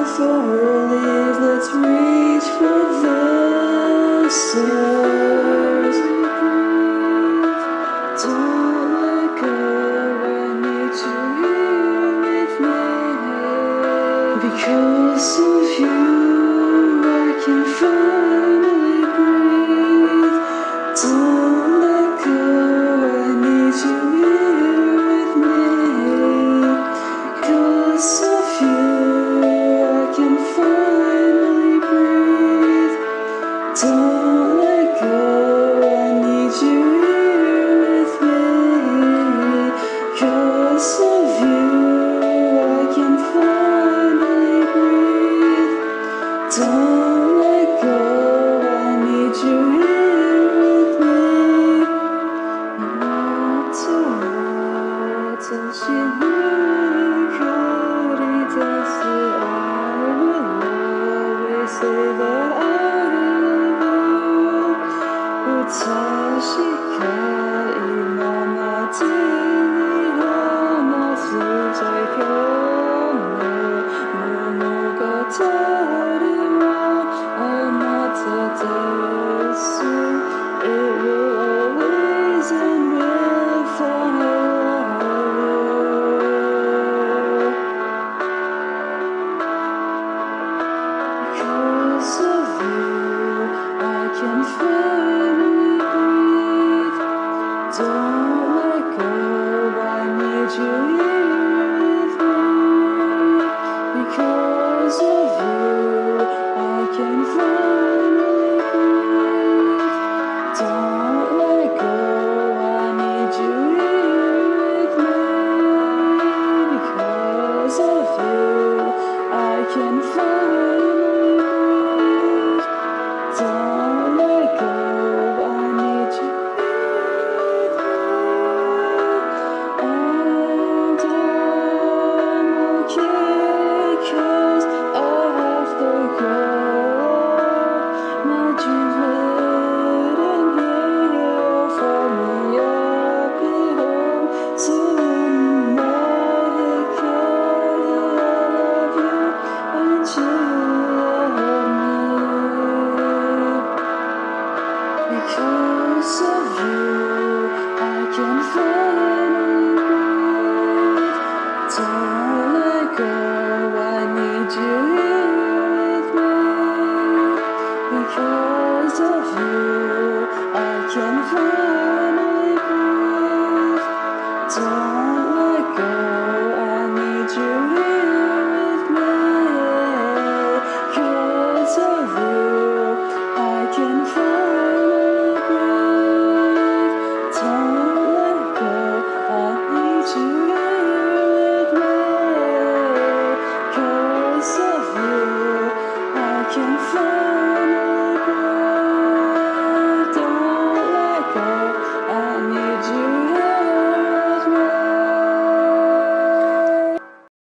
4 leaves, let's reach for the stars. Don't let go, I need you here with me. Because of you, I can finally breathe. Don't let go, I need you here with me. Because of you, I can finally breathe. Don't let go, I need you here with me. Because of you, I can finally breathe. Don't let go, I need you here with me. 다시 거리에서 I will always say that I love you. 다시가 이 맘아들이 하나 수작했네. 누구가 다리와 얼마나 됐어. It will always end with I love you. Because of you, I can feel